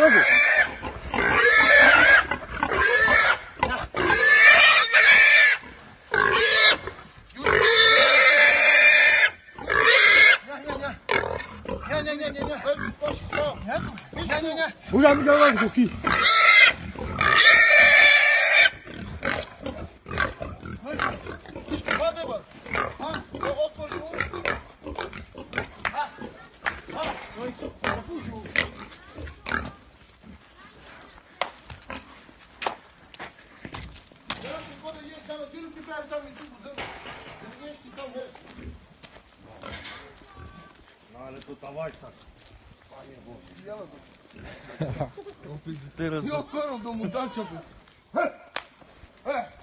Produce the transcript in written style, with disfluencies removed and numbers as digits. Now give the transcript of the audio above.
przodu. Uwaga, Kuki. No ale to dawaj tak. Panie Boże. Teraz Ja korom do mu dam, co by.